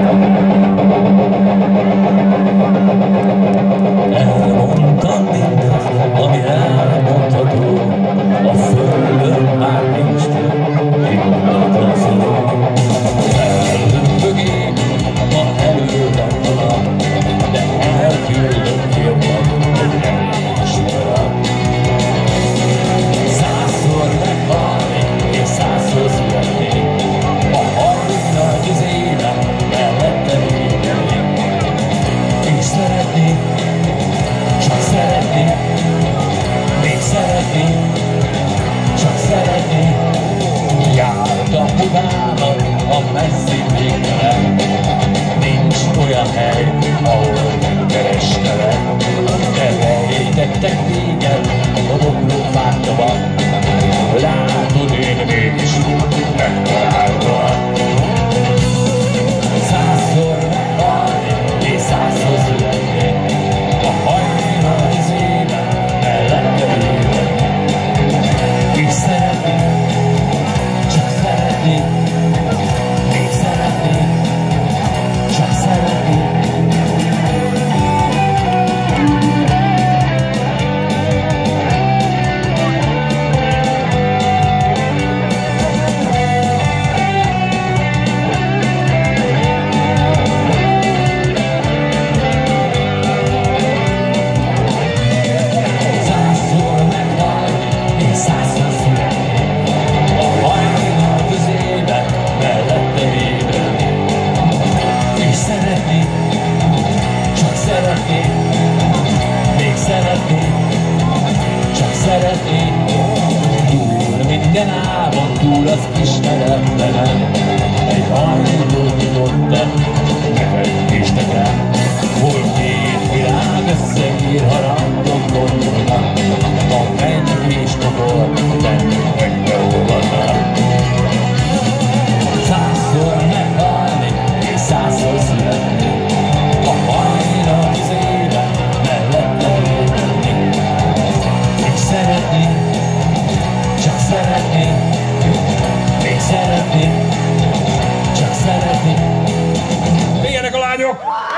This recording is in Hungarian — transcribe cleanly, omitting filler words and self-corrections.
Elmondtam mindent, ami elmondható, a földön már nincs több ingatlan szó. Elhüppögék ma előttem valami, de elküldött jobban, hogy elég soha. 100-szor meghalni és 100-szor születni, a harmadik nagy az élet mellette végelni. És szeretni, csak szeretni, még szeretni, csak szeretni. Jártam utána a messzi végtelen, nincs olyan hely, ahol nem kerestelek. Elrejtettek téged a bokró fákban, látod én mégis megtaláltam. 100-szor meghalni és 100-szor születni, a hajnal az élet mellette végelni. És szeretni, csak szeretni, még szeretni, csak szeretni. Szeretni, túl minden álmon, túl az ismeretlenen, egy hajlót nyitottam, neked is nekem. Hol két világ összeír, ha randok gondolnak, a menny és pokol bennünk megbeolvadnak. 100-szor meghalni és 100-szor születni, a hajnal az élet mellette végelni. És szeretni, csak szeretni, még szeretni, csak szeretni. Figyeljenek a lányok!